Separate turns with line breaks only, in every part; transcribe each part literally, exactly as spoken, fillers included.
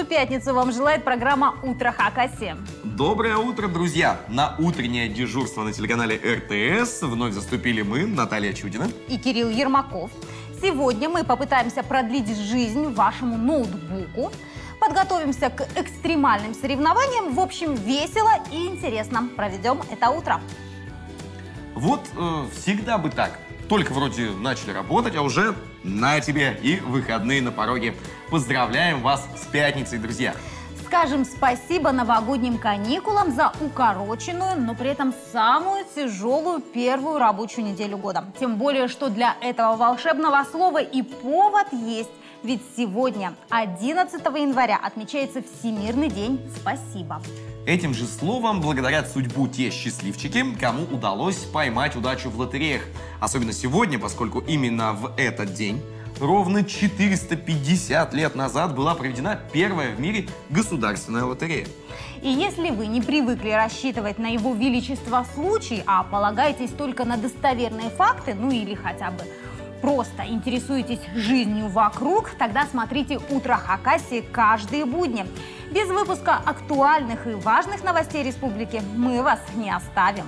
пятницу вам желает программа «Утро Хакасии».
Доброе утро, друзья! На утреннее дежурство на телеканале эр тэ эс вновь заступили мы, Наталья Чудина
и Кирилл Ермаков. Сегодня мы попытаемся продлить жизнь вашему ноутбуку, подготовимся к экстремальным соревнованиям. В общем, весело и интересно проведем это утро.
Вот э, всегда бы так. Только вроде начали работать, а уже на тебе и выходные на пороге. Поздравляем вас с пятницей, друзья!
Скажем спасибо новогодним каникулам за укороченную, но при этом самую тяжелую первую рабочую неделю года. Тем более, что для этого волшебного слова и повод есть. Ведь сегодня, одиннадцатого января, отмечается Всемирный день «Спасибо».
Этим же словом благодарят судьбу те счастливчики, кому удалось поймать удачу в лотереях. Особенно сегодня, поскольку именно в этот день, ровно четыреста пятьдесят лет назад, была проведена первая в мире государственная лотерея.
И если вы не привыкли рассчитывать на его величество случай, а полагаетесь только на достоверные факты, ну или хотя бы просто интересуетесь жизнью вокруг, тогда смотрите «Утро Хакасии» каждые будни. Без выпуска актуальных и важных новостей республики мы вас не оставим.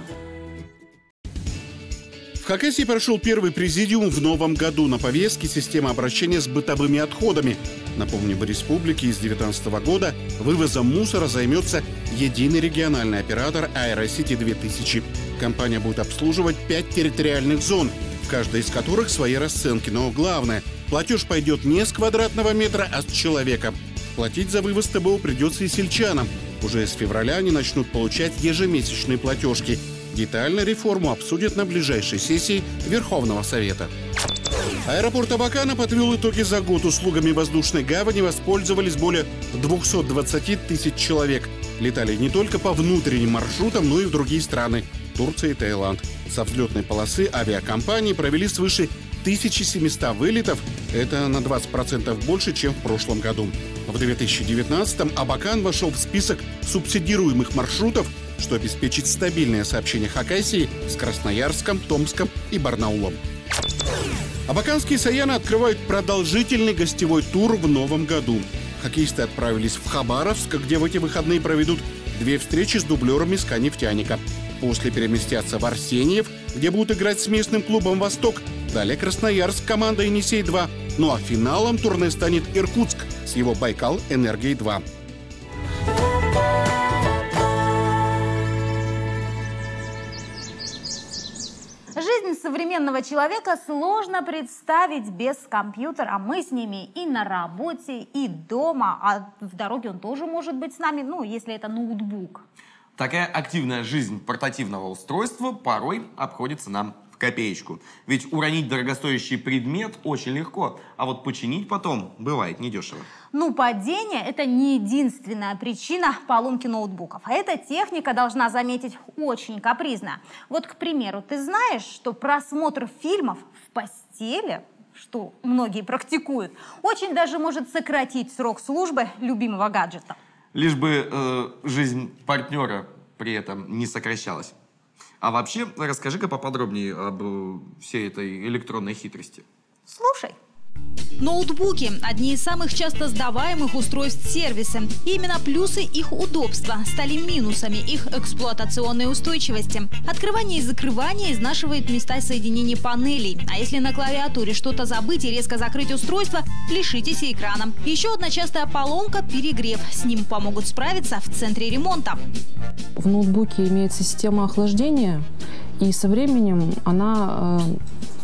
В Хакасии прошел первый президиум в новом году. На повестке система обращения с бытовыми отходами. Напомню, в республике с две тысячи девятнадцатого года вывозом мусора займется единый региональный оператор Аэросити две тысячи. Компания будет обслуживать пять территориальных зон, в каждой из которых свои расценки. Но главное, платеж пойдет не с квадратного метра, а с человека. Платить за вывоз ТБО придется и сельчанам. Уже с февраля они начнут получать ежемесячные платежки. Детально реформу обсудят на ближайшей сессии Верховного Совета. Аэропорт Абакана подвел итоги за год. Услугами воздушной гавани воспользовались более двухсот двадцати тысяч человек. Летали не только по внутренним маршрутам, но и в другие страны – Турция и Таиланд. Со взлетной полосы авиакомпании провели свыше тысячи семисот вылетов. Это на двадцать процентов больше, чем в прошлом году. В две тысячи девятнадцатом Абакан вошел в список субсидируемых маршрутов, что обеспечит стабильное сообщение Хакасии с Красноярском, Томском и Барнаулом. Абаканские саяны открывают продолжительный гостевой тур в новом году. Хоккеисты отправились в Хабаровск, где в эти выходные проведут две встречи с дублерами СКА «Нефтяника». После переместятся в Арсеньев, где будут играть с местным клубом «Восток». Далее Красноярск, команда «Енисей-два». Ну а финалом турне станет Иркутск с его «Байкал Энергией-два».
Жизнь современного человека сложно представить без компьютера. Мы с ними и на работе, и дома, а в дороге он тоже может быть с нами, ну, если это ноутбук.
Такая активная жизнь портативного устройства порой обходится нам в копеечку. Ведь уронить дорогостоящий предмет очень легко, а вот починить потом бывает недешево.
Ну, падение – это не единственная причина поломки ноутбуков. А эта техника, должна заметить, очень капризна. Вот, к примеру, ты знаешь, что просмотр фильмов в постели, что многие практикуют, очень даже может сократить срок службы любимого гаджета.
Лишь бы э, жизнь партнера при этом не сокращалась. А вообще, расскажи-ка поподробнее об э, всей этой электронной хитрости.
Слушай.
Ноутбуки – одни из самых часто сдаваемых устройств сервиса. И именно плюсы их удобства стали минусами их эксплуатационной устойчивости. Открывание и закрывание изнашивает места соединения панелей. А если на клавиатуре что-то забыть и резко закрыть устройство, лишитесь и экрана. Еще одна частая поломка – перегрев. С ним помогут справиться в центре ремонта.
В ноутбуке имеется система охлаждения, и со временем она э,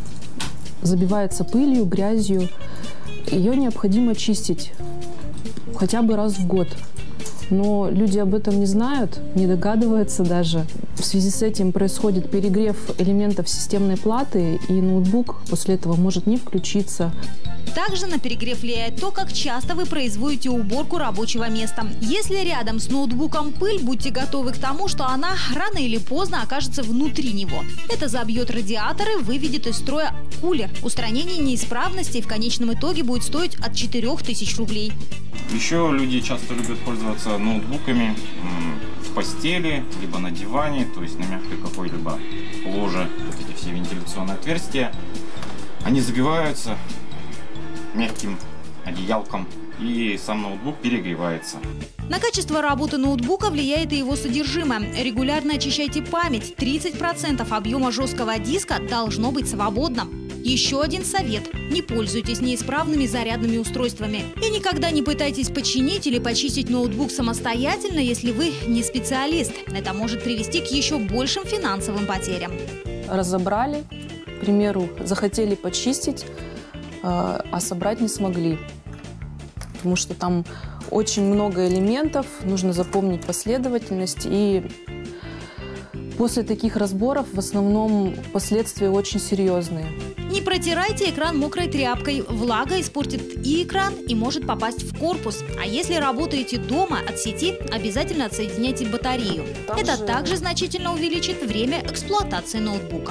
забивается пылью, грязью. Ее необходимо чистить хотя бы раз в год. Но люди об этом не знают, не догадываются даже. В связи с этим происходит перегрев элементов системной платы, и ноутбук после этого может не включиться.
Также на перегрев влияет то, как часто вы производите уборку рабочего места. Если рядом с ноутбуком пыль, будьте готовы к тому, что она рано или поздно окажется внутри него. Это забьет радиаторы, выведет из строя кулер. Устранение неисправностей в конечном итоге будет стоить от четырёх тысяч рублей.
Еще люди часто любят пользоваться ноутбуками в постели, либо на диване, то есть на мягкой какой-либо ложе. Вот эти все вентиляционные отверстия, они забиваются мягким одеялком и сам ноутбук перегревается.
На качество работы ноутбука влияет и его содержимое. Регулярно очищайте память. тридцать процентов объема жесткого диска должно быть свободным. Еще один совет. Не пользуйтесь неисправными зарядными устройствами. И никогда не пытайтесь починить или почистить ноутбук самостоятельно, если вы не специалист. Это может привести к еще большим финансовым потерям.
Разобрали, к примеру, захотели почистить, а собрать не смогли. Потому что там очень много элементов, нужно запомнить последовательность. И после таких разборов в основном последствия очень серьезные.
Не протирайте экран мокрой тряпкой. Влага испортит и экран, и может попасть в корпус. А если работаете дома от сети, обязательно отсоединяйте батарею. Также... Это также значительно увеличит время эксплуатации ноутбука.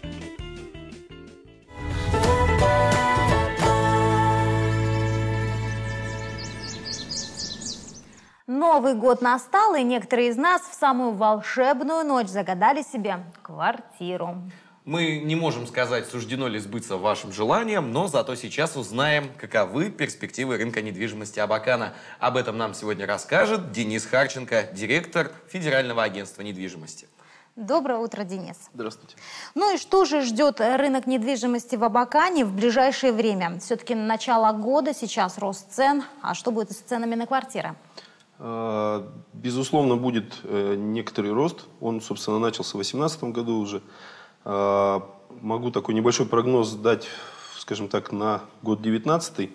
Новый год настал, и некоторые из нас в самую волшебную ночь загадали себе квартиру.
Мы не можем сказать, суждено ли сбыться вашим желаниям, но зато сейчас узнаем, каковы перспективы рынка недвижимости Абакана. Об этом нам сегодня расскажет Денис Харченко, директор Федерального агентства недвижимости.
Доброе утро, Денис.
Здравствуйте.
Ну и что же ждет рынок недвижимости в Абакане в ближайшее время? Все-таки начало года, сейчас рост цен. А что будет с ценами на квартиры?
Безусловно, будет некоторый рост. Он, собственно, начался в две тысячи восемнадцатом году уже. Могу такой небольшой прогноз дать, скажем так, на год две тысячи девятнадцатый.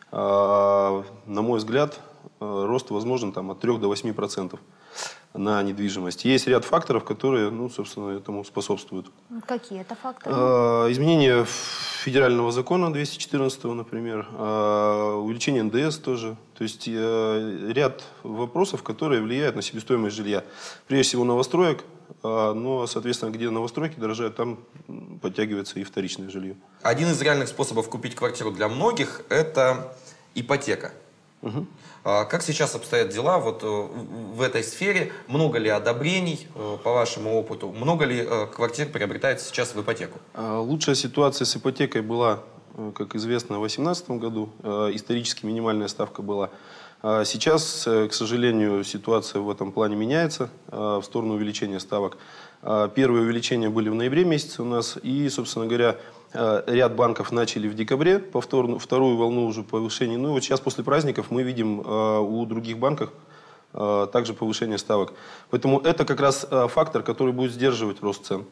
На мой взгляд, рост возможен там, от трёх до восьми процентов на недвижимость. Есть ряд факторов, которые, ну, собственно, этому способствуют.
Какие это факторы?
Изменение федерального закона двести четырнадцатого, например, увеличение эн дэ эс тоже. То есть ряд вопросов, которые влияют на себестоимость жилья. Прежде всего новостроек, но, соответственно, где новостройки дорожают, там подтягивается и вторичное жилье.
Один из реальных способов купить квартиру для многих – это ипотека. Угу. Как сейчас обстоят дела вот в этой сфере? Много ли одобрений, по вашему опыту? Много ли квартир приобретается сейчас в ипотеку?
Лучшая ситуация с ипотекой была, как известно, в две тысячи восемнадцатом году. Исторически минимальная ставка была. Сейчас, к сожалению, ситуация в этом плане меняется в сторону увеличения ставок. Первые увеличения были в ноябре месяце у нас. И, собственно говоря, ряд банков начали в декабре повторную, вторую волну уже повышений. Ну и вот сейчас после праздников мы видим у других банков также повышение ставок. Поэтому это как раз фактор, который будет сдерживать рост цен.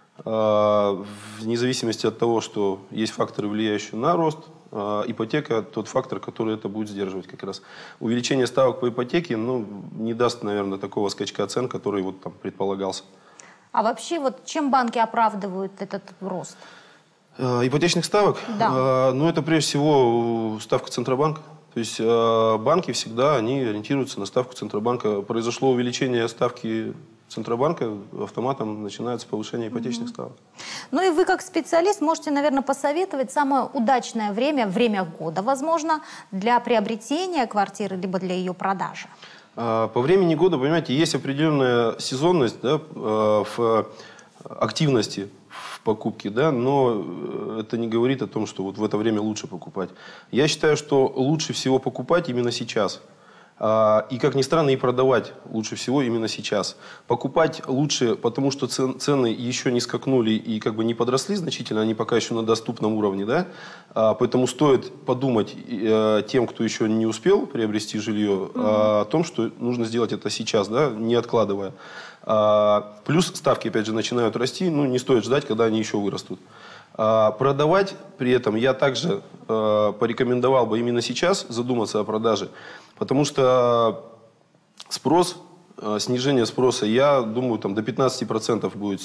Вне зависимости от того, что есть факторы, влияющие на рост, ипотека – тот фактор, который это будет сдерживать как раз. Увеличение ставок по ипотеке, ну, не даст, наверное, такого скачка цен, который вот там предполагался.
А вообще, вот чем банки оправдывают этот рост?
Ипотечных ставок?
Да.
Ну, это прежде всего ставка Центробанка. То есть банки всегда они ориентируются на ставку Центробанка. Произошло увеличение ставки Центробанка, автоматом начинается повышение ипотечных mm-hmm. ставок.
Ну и вы, как специалист, можете, наверное, посоветовать самое удачное время, время года, возможно, для приобретения квартиры, либо для ее продажи.
По времени года, понимаете, есть определенная сезонность, да, в активности в покупке, да, но это не говорит о том, что вот в это время лучше покупать. Я считаю, что лучше всего покупать именно сейчас. И, как ни странно, и продавать лучше всего именно сейчас. Покупать лучше, потому что цены еще не скакнули и как бы не подросли значительно, они пока еще на доступном уровне, да? Поэтому стоит подумать тем, кто еще не успел приобрести жилье, о том, что нужно сделать это сейчас, да, не откладывая. Плюс ставки, опять же, начинают расти, ну, не стоит ждать, когда они еще вырастут. Продавать при этом я также порекомендовал бы именно сейчас задуматься о продаже, потому что спрос, снижение спроса, я думаю, там до пятнадцати процентов будет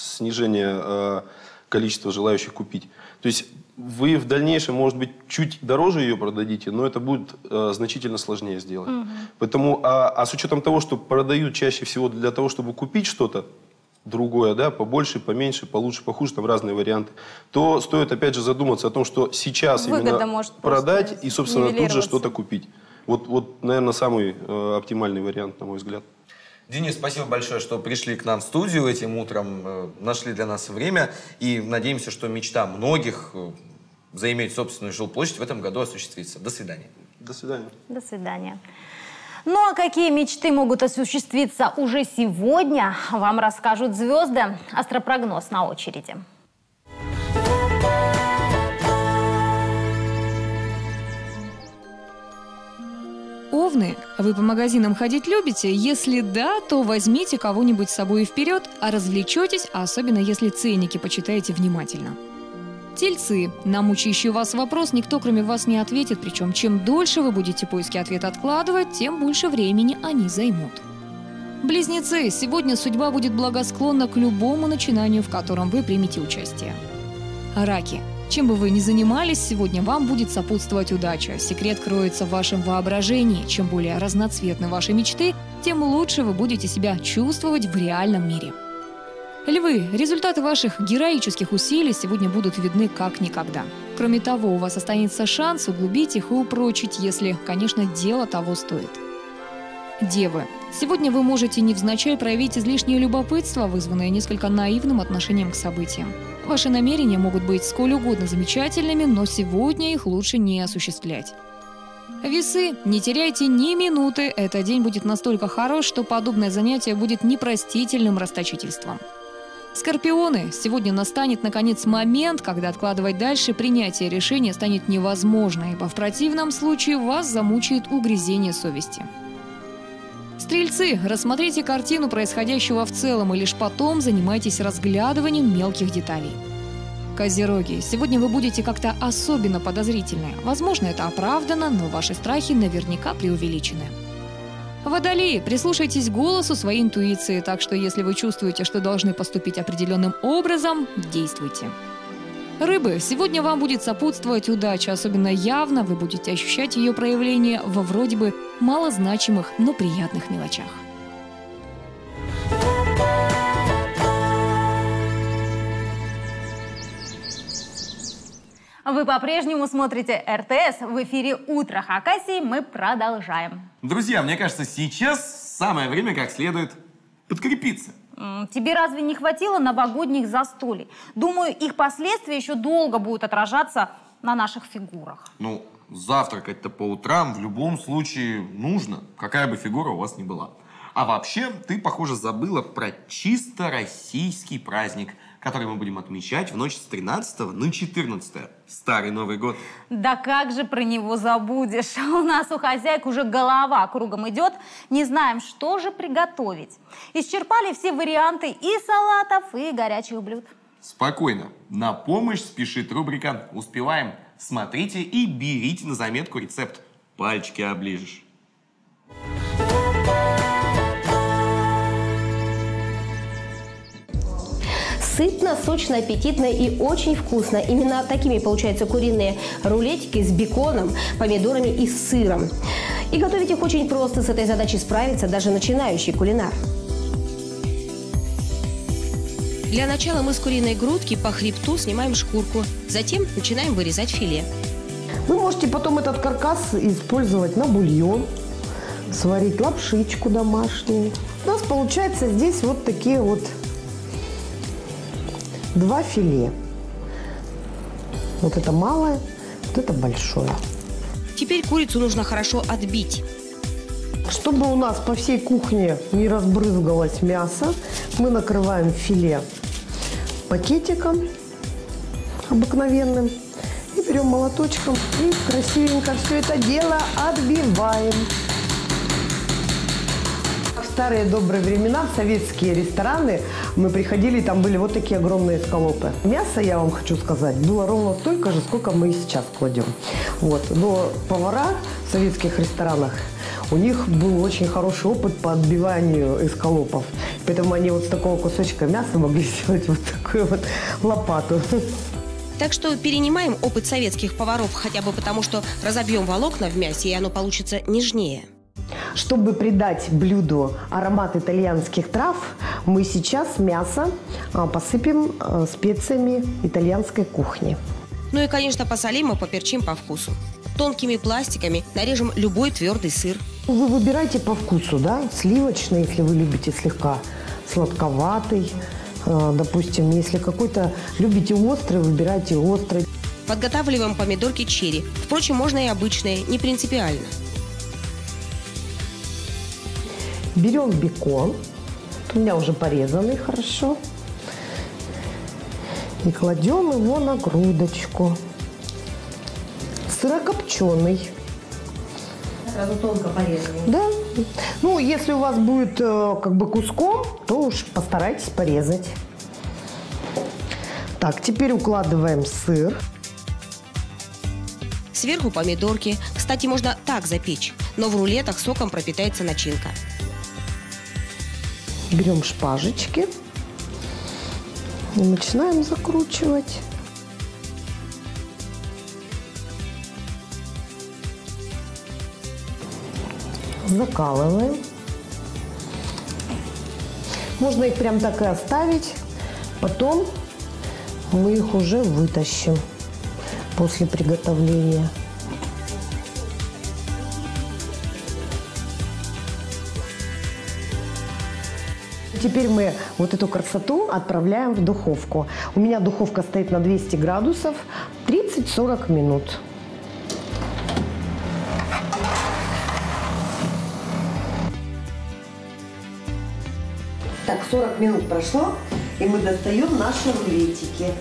снижение количества желающих купить. То есть вы в дальнейшем, может быть, чуть дороже ее продадите, но это будет значительно сложнее сделать. Угу. Поэтому, а, а с учетом того, что продают чаще всего для того, чтобы купить что-то другое, да, побольше, поменьше, получше, похуже, там разные варианты, то стоит опять же задуматься о том, что сейчас выгода именно продать и, собственно, тут же что-то купить. Вот, вот, наверное, самый э, оптимальный вариант, на мой взгляд.
Денис, спасибо большое, что пришли к нам в студию этим утром, э, нашли для нас время. И надеемся, что мечта многих э, заиметь собственную жилплощадь в этом году осуществится. До свидания.
До свидания.
До свидания. Ну а какие мечты могут осуществиться уже сегодня, вам расскажут звезды. Астропрогноз на очереди.
Овны, вы по магазинам ходить любите? Если да, то возьмите кого-нибудь с собой вперед, а развлечетесь, особенно если ценники почитаете внимательно. Тельцы, на мучающий вас вопрос никто кроме вас не ответит, причем чем дольше вы будете поиски ответа откладывать, тем больше времени они займут. Близнецы, сегодня судьба будет благосклонна к любому начинанию, в котором вы примете участие. Раки. Чем бы вы ни занимались, сегодня вам будет сопутствовать удача. Секрет кроется в вашем воображении. Чем более разноцветны ваши мечты, тем лучше вы будете себя чувствовать в реальном мире. Львы, результаты ваших героических усилий сегодня будут видны как никогда. Кроме того, у вас останется шанс углубить их и упрочить, если, конечно, дело того стоит. Девы, сегодня вы можете невзначай проявить излишнее любопытство, вызванное несколько наивным отношением к событиям. Ваши намерения могут быть сколь угодно замечательными, но сегодня их лучше не осуществлять. Весы, не теряйте ни минуты, этот день будет настолько хорош, что подобное занятие будет непростительным расточительством. Скорпионы, сегодня настанет наконец момент, когда откладывать дальше принятие решения станет невозможно, ибо в противном случае вас замучает угрызение совести. Стрельцы, рассмотрите картину происходящего в целом и лишь потом занимайтесь разглядыванием мелких деталей. Козероги, сегодня вы будете как-то особенно подозрительны. Возможно, это оправдано, но ваши страхи наверняка преувеличены. Водолеи, прислушайтесь к голосу своей интуиции, так что если вы чувствуете, что должны поступить определенным образом, действуйте. Рыбы, сегодня вам будет сопутствовать удача, особенно явно вы будете ощущать ее проявление во вроде бы малозначимых, но приятных мелочах.
Вы по-прежнему смотрите эр тэ эс. В эфире «Утро Хакасии». Мы продолжаем.
Друзья, мне кажется, сейчас самое время как следует подкрепиться.
Тебе разве не хватило новогодних застолий? Думаю, их последствия еще долго будут отражаться на наших фигурах.
Ну, завтракать-то по утрам в любом случае нужно, какая бы фигура у вас ни была. А вообще, ты, похоже, забыла про чисто российский праздник, который мы будем отмечать в ночь с тринадцатого на четырнадцатое. Старый Новый год.
Да как же про него забудешь? У нас у хозяек уже голова кругом идет. Не знаем, что же приготовить. Исчерпали все варианты и салатов, и горячих блюд.
Спокойно. На помощь спешит рубрика «Успеваем». Смотрите и берите на заметку рецепт. Пальчики оближешь.
Сытно, сочно, аппетитно и очень вкусно. Именно такими получаются куриные рулетики с беконом, помидорами и сыром. И готовить их очень просто. С этой задачей справится даже начинающий кулинар. Для начала мы с куриной грудки по хребту снимаем шкурку. Затем начинаем вырезать филе.
Вы можете потом этот каркас использовать на бульон, сварить лапшичку домашнюю. У нас получается здесь вот такие вот два филе. Вот это малое, вот это большое.
Теперь курицу нужно хорошо отбить.
Чтобы у нас по всей кухне не разбрызгалось мясо, мы накрываем филе пакетиком обыкновенным и берем молоточком и красивенько все это дело отбиваем. В старые добрые времена в советские рестораны мы приходили, там были вот такие огромные скалопы. Мясо, я вам хочу сказать, было ровно столько же, сколько мы и сейчас кладем. Вот. Но повара в советских ресторанах, у них был очень хороший опыт по отбиванию эскалопов. Поэтому они вот с такого кусочка мяса могли сделать вот такую вот лопату.
Так что перенимаем опыт советских поваров, хотя бы потому, что разобьем волокна в мясе, и оно получится нежнее.
Чтобы придать блюду аромат итальянских трав, мы сейчас мясо посыпем специями итальянской кухни.
Ну и, конечно, посолим и поперчим по вкусу. Тонкими пластиками нарежем любой твердый сыр.
Вы выбирайте по вкусу, да, сливочный, если вы любите слегка сладковатый. Допустим, если какой-то любите острый, выбирайте острый.
Подготавливаем помидорки черри. Впрочем, можно и обычные, не принципиально.
Берем бекон. У меня уже порезанный хорошо. И кладем его на грудочку. Сырокопченый.
Сразу тонко порезанный.
Да. Ну, если у вас будет как бы куском, то уж постарайтесь порезать. Так, теперь укладываем сыр.
Сверху помидорки. Кстати, можно так запечь, но в рулетах соком пропитается начинка.
Берем шпажечки и начинаем закручивать. Закалываем. Можно их прям так и оставить. Потом мы их уже вытащим после приготовления. Теперь мы вот эту красоту отправляем в духовку. У меня духовка стоит на двести градусов, тридцать-сорок минут. Так, сорок минут прошло, и мы достаем наши рулетики.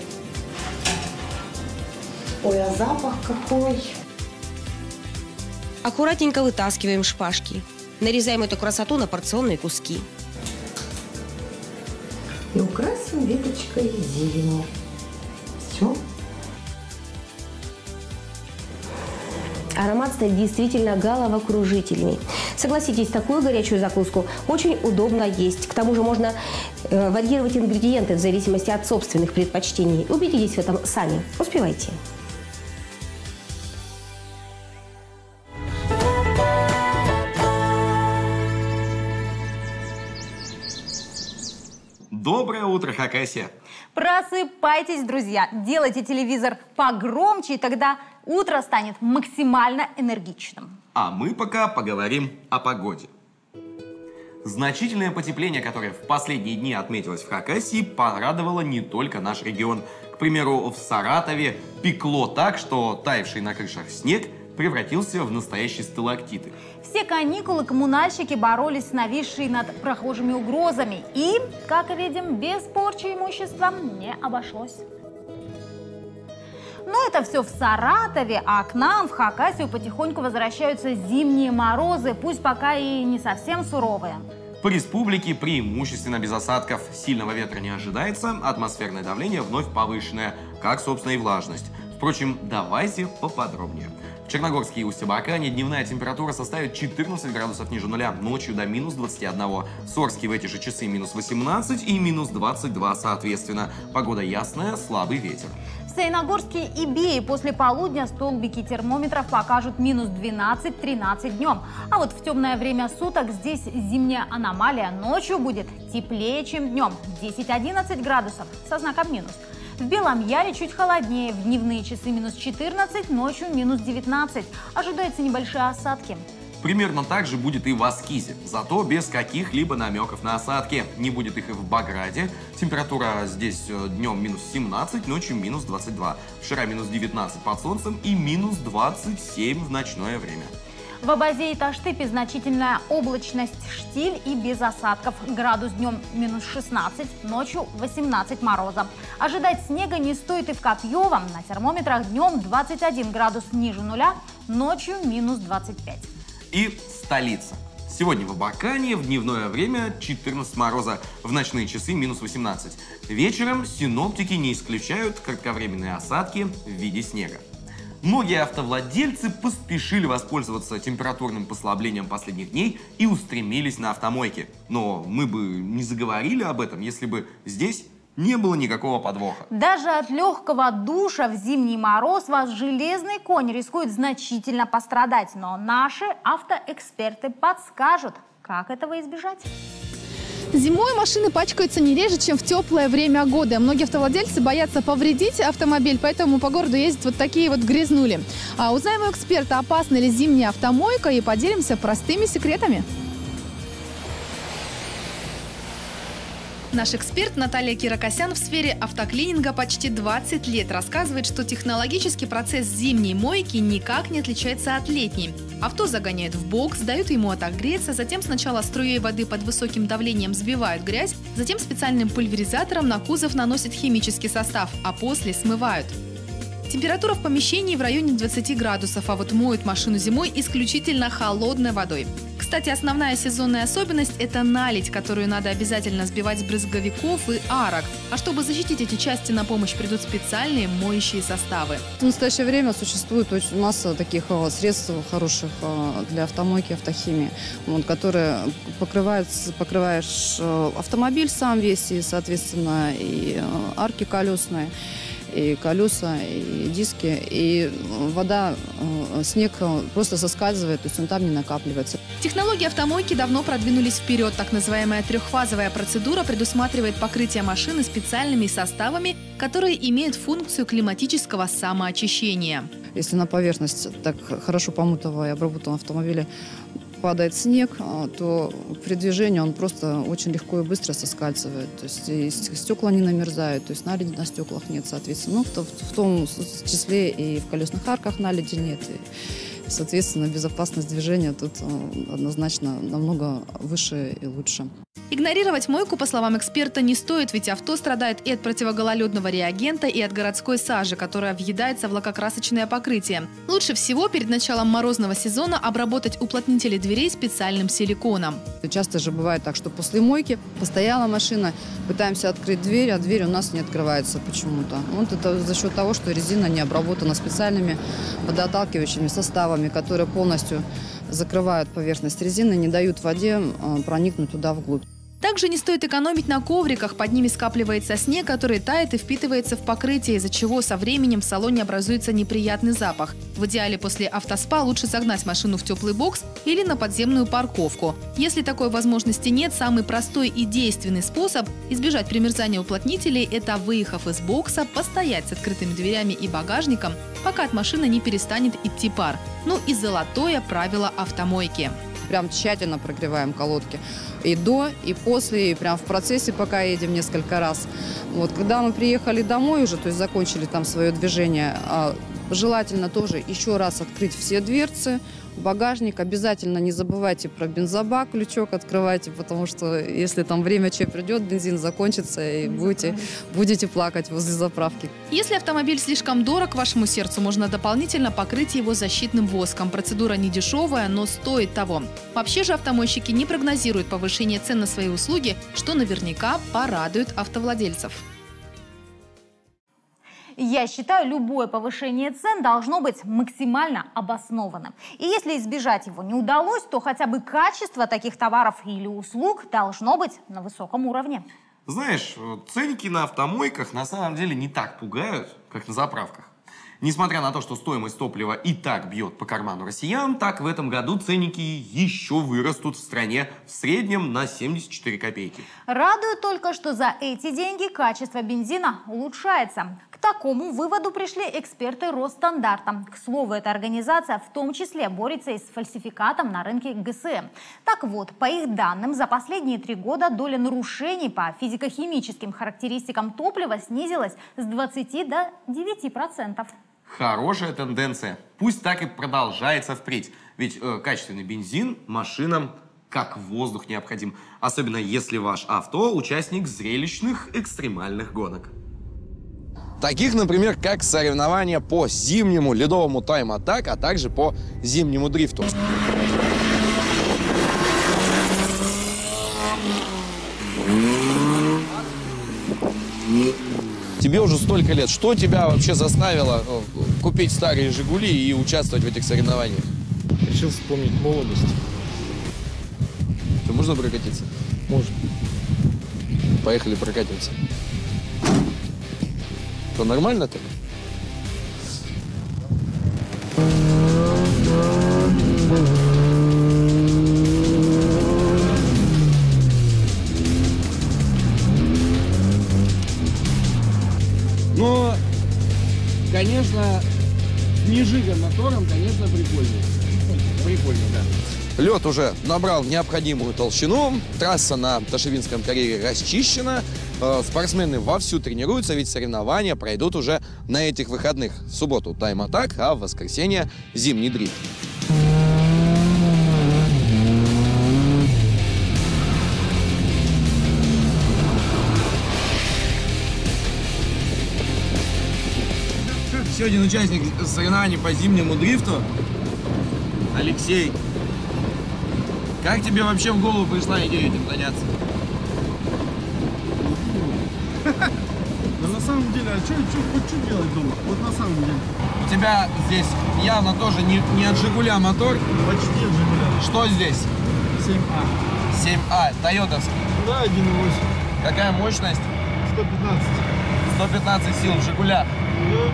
Ой, а запах какой!
Аккуратненько вытаскиваем шпажки. Нарезаем эту красоту на порционные куски.
И украсим веточкой зелени. Все.
Аромат стоит действительно головокружительный. Согласитесь, такую горячую закуску очень удобно есть. К тому же можно э, варьировать ингредиенты в зависимости от собственных предпочтений. Убедитесь в этом сами. Успевайте.
Доброе утро, Хакасия!
Просыпайтесь, друзья, делайте телевизор погромче, и тогда утро станет максимально энергичным.
А мы пока поговорим о погоде. Значительное потепление, которое в последние дни отметилось в Хакасии, порадовало не только наш регион. К примеру, в Саратове пекло так, что таявший на крышах снег превратился в настоящие сталактиты.
Все каникулы коммунальщики боролись с нависшей над прохожими угрозами. И, как видим, без порчи имущества не обошлось. Но это все в Саратове, а к нам, в Хакасию, потихоньку возвращаются зимние морозы, пусть пока и не совсем суровые.
По республике преимущественно без осадков. Сильного ветра не ожидается, атмосферное давление вновь повышенное, как, собственно, и влажность. Впрочем, давайте поподробнее. В Черногорске и Усть-Абакане дневная температура составит четырнадцать градусов ниже нуля, ночью до минус двадцати одного. В Сорске в эти же часы минус восемнадцать и минус двадцать два соответственно. Погода ясная, слабый ветер.
В Саяногорске и Бее после полудня столбики термометров покажут минус двенадцать-тринадцать днем. А вот в темное время суток здесь зимняя аномалия. Ночью будет теплее, чем днем. десять-одиннадцать градусов со знаком минус. В Белом Яре чуть холоднее. В дневные часы минус четырнадцать, ночью минус девятнадцать. Ожидаются небольшие осадки.
Примерно так же будет и в Аскизе, зато без каких-либо намеков на осадки. Не будет их и в Баграде. Температура здесь днем минус семнадцать, ночью минус двадцать два. Вчера минус девятнадцать под солнцем и минус двадцать семь в ночное время.
В Абазе и Таштыпе значительная облачность, штиль и без осадков. Градус днем минус шестнадцать, ночью восемнадцать мороза. Ожидать снега не стоит и в Копьевом. На термометрах днем двадцать один градус ниже нуля, ночью минус двадцать пять.
И столица. Сегодня в Абакане в дневное время четырнадцать мороза, в ночные часы минус восемнадцать. Вечером синоптики не исключают кратковременные осадки в виде снега. Многие автовладельцы поспешили воспользоваться температурным послаблением последних дней и устремились на автомойки. Но мы бы не заговорили об этом, если бы здесь не было никакого подвоха.
Даже от легкого душа в зимний мороз ваш железный конь рискует значительно пострадать. Но наши автоэксперты подскажут, как этого избежать.
Зимой машины пачкаются не реже, чем в теплое время года. Многие автовладельцы боятся повредить автомобиль, поэтому по городу ездят вот такие вот грязнули. А узнаем у эксперта, опасна ли зимняя автомойка, и поделимся простыми секретами.
Наш эксперт Наталья Киракосян в сфере автоклининга почти двадцать лет рассказывает, что технологический процесс зимней мойки никак не отличается от летней. Авто загоняют в бокс, дают ему отогреться, затем сначала струей воды под высоким давлением сбивают грязь, затем специальным пульверизатором на кузов наносят химический состав, а после смывают. Температура в помещении в районе двадцати градусов, а вот моют машину зимой исключительно холодной водой. Кстати, основная сезонная особенность – это наледь, которую надо обязательно сбивать с брызговиков и арок. А чтобы защитить эти части, на помощь придут специальные моющие составы.
В настоящее время существует очень масса таких средств хороших для автомойки, автохимии, вот, которые покрывают, покрываешь автомобиль сам весь, и, соответственно, и арки колесные, и колеса, и диски, и вода, снег просто соскальзывает, то есть он там не накапливается.
Технологии автомойки давно продвинулись вперед. Так называемая трехфазовая процедура предусматривает покрытие машины специальными составами, которые имеют функцию климатического самоочищения.
Если на поверхность так хорошо помытого и обработанного автомобиля падает снег, то при движении он просто очень легко и быстро соскальзывает. То есть и стекла не намерзают, то есть наледи на стеклах нет, соответственно. Ну, в, в том числе и в колесных арках наледи нет. И, соответственно, безопасность движения тут однозначно намного выше и лучше.
Игнорировать мойку, по словам эксперта, не стоит, ведь авто страдает и от противогололедного реагента, и от городской сажи, которая въедается в лакокрасочное покрытие. Лучше всего перед началом морозного сезона обработать уплотнители дверей специальным силиконом.
Часто же бывает так, что после мойки постояла машина, пытаемся открыть дверь, а дверь у нас не открывается почему-то. Вот это за счет того, что резина не обработана специальными водоотталкивающими составами, которые полностью закрывают поверхность резины, не дают воде проникнуть туда вглубь.
Также не стоит экономить на ковриках, под ними скапливается снег, который тает и впитывается в покрытие, из-за чего со временем в салоне образуется неприятный запах. В идеале после автоспа лучше загнать машину в теплый бокс или на подземную парковку. Если такой возможности нет, самый простой и действенный способ избежать примерзания уплотнителей – это, выехав из бокса, постоять с открытыми дверями и багажником, пока от машины не перестанет идти пар. Ну и золотое правило автомойки.
Прям тщательно прогреваем колодки. И до, и после, и прям в процессе, пока едем несколько раз. Вот, когда мы приехали домой уже, то есть закончили там свое движение, желательно тоже еще раз открыть все дверцы, багажник. Обязательно не забывайте про бензобак, крючок открывайте, потому что если там время че придет, бензин закончится, и будете, будете плакать возле заправки.
Если автомобиль слишком дорог вашему сердцу, можно дополнительно покрыть его защитным воском. Процедура не дешевая, но стоит того. Вообще же автомойщики не прогнозируют повышение цен на свои услуги, что наверняка порадует автовладельцев.
Я считаю, любое повышение цен должно быть максимально обоснованным. И если избежать его не удалось, то хотя бы качество таких товаров или услуг должно быть на высоком уровне.
Знаешь, ценники на автомойках на самом деле не так пугают, как на заправках. Несмотря на то, что стоимость топлива и так бьет по карману россиян, так в этом году ценники еще вырастут в стране в среднем на семьдесят четыре копейки.
Радует только, что за эти деньги качество бензина улучшается. К такому выводу пришли эксперты Росстандарта. К слову, эта организация в том числе борется и с фальсификатом на рынке ГСМ. Так вот, по их данным, за последние три года доля нарушений по физико-химическим характеристикам топлива снизилась с двадцати до девяти процентов.
Хорошая тенденция. Пусть так и продолжается впредь. Ведь э, качественный бензин машинам как воздух необходим. Особенно если ваш авто участник зрелищных экстремальных гонок.
Таких, например, как соревнования по зимнему ледовому тайм-атак, а также по зимнему дрифту. Тебе уже столько лет. Что тебя вообще заставило купить старые «Жигули» и участвовать в этих соревнованиях?
Решил вспомнить молодость.
Что, можно прокатиться?
Можно.
Поехали прокатимся. Что, нормально так?
Но, конечно, с нежигом мотором, конечно, прикольно. Прикольно, да.
Лед уже набрал необходимую толщину, трасса на Ташевинском карьере расчищена, спортсмены вовсю тренируются, ведь соревнования пройдут уже на этих выходных. В субботу тайм-атак, а в воскресенье зимний дрифт.
Еще один участник соревнований по зимнему дрифту. Алексей. Как тебе вообще в голову пришла идея этим заняться?
Да на самом деле, а что что делать дома? Вот на самом деле.
У тебя здесь явно тоже не, не от Жигуля мотор.
Почти от Жигуля.
Что здесь?
семь А.
семь А, тойотовский.
Да, один и восемь.
Какая мощность?
сто пятнадцать.
сто пятнадцать сил в Жигулях.
Да.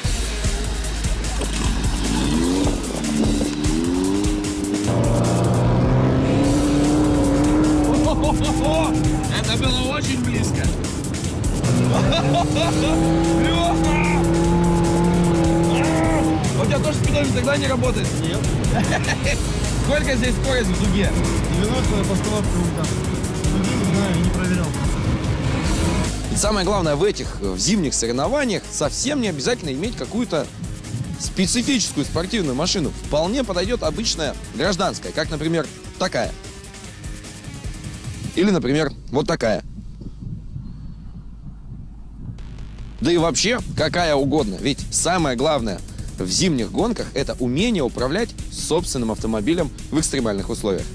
Это было очень близко. Лёха! У тебя тоже спидометр тогда не работает?
Нет.
Сколько здесь скорость в дуге?
девяносто по столбцам. Дуги не знаю, не проверял.
И самое главное, в этих в зимних соревнованиях совсем не обязательно иметь какую-то специфическую спортивную машину. Вполне подойдет обычная гражданская, как, например, такая. Или, например, вот такая. Да и вообще, какая угодно. Ведь самое главное в зимних гонках – это умение управлять собственным автомобилем в экстремальных условиях.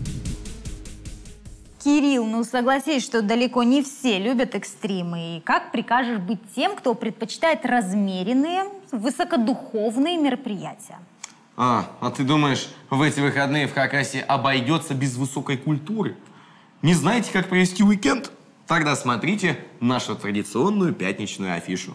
Кирилл, ну согласись, что далеко не все любят экстримы. И как прикажешь быть тем, кто предпочитает размеренные, высокодуховные мероприятия?
А, а ты думаешь, в эти выходные в Хакасии обойдется без высокой культуры? Не знаете, как провести уикенд? Тогда смотрите нашу традиционную пятничную афишу.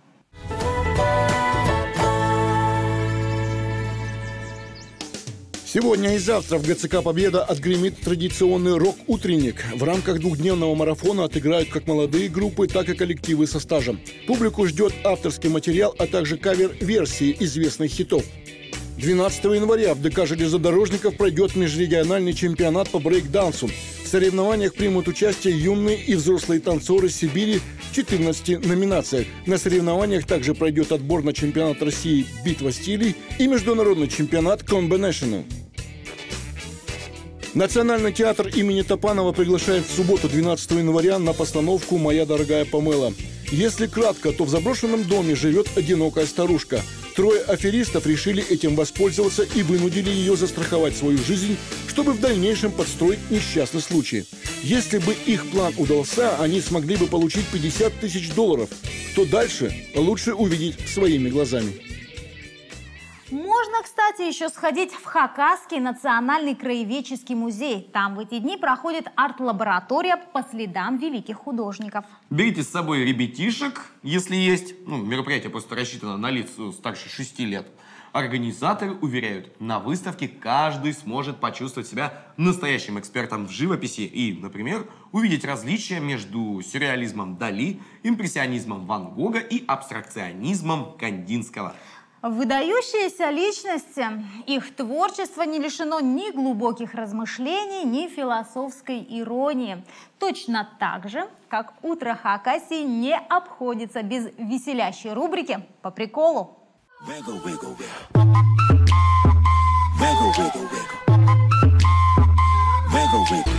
Сегодня и завтра в ГЦК «Победа» отгремит традиционный рок-утренник. В рамках двухдневного марафона отыграют как молодые группы, так и коллективы со стажем. Публику ждет авторский материал, а также кавер-версии известных хитов. двенадцатого января в ДК железнодорожников пройдет межрегиональный чемпионат по брейк-дансу. В соревнованиях примут участие юные и взрослые танцоры Сибири в четырнадцати номинациях. На соревнованиях также пройдет отбор на чемпионат России «Битва стилей» и международный чемпионат «Комбинешнл». Национальный театр имени Топанова приглашает в субботу, двенадцатого января, на постановку «Моя дорогая Памела». Если кратко, то в заброшенном доме живет одинокая старушка. Трое аферистов решили этим воспользоваться и вынудили ее застраховать свою жизнь, чтобы в дальнейшем подстроить несчастный случай. Если бы их план удался, они смогли бы получить пятьдесят тысяч долларов. Что дальше, лучше увидеть своими глазами.
Можно, кстати, еще сходить в Хакасский национальный краеведческий музей. Там в эти дни проходит арт-лаборатория по следам великих художников.
Берите с собой ребятишек, если есть. Ну, мероприятие просто рассчитано на лиц старше шести лет. Организаторы уверяют, на выставке каждый сможет почувствовать себя настоящим экспертом в живописи и, например, увидеть различия между сюрреализмом Дали, импрессионизмом Ван Гога и абстракционизмом Кандинского.
Выдающиеся личности, их творчество не лишено ни глубоких размышлений, ни философской иронии. Точно так же, как «Утро Хакасии» не обходится без веселящей рубрики «По приколу».
Wiggle, wiggle, wiggle. Wiggle, wiggle, wiggle. Wiggle, wiggle.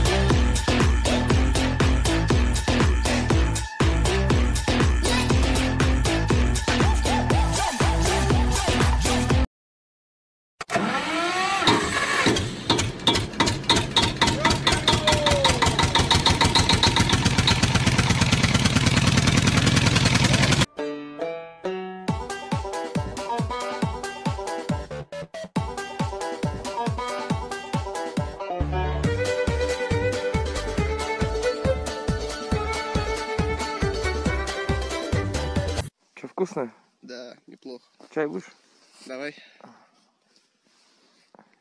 Вкусно?
Да, неплохо.
Чай будешь?
Давай.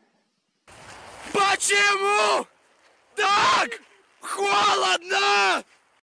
Почему так холодно?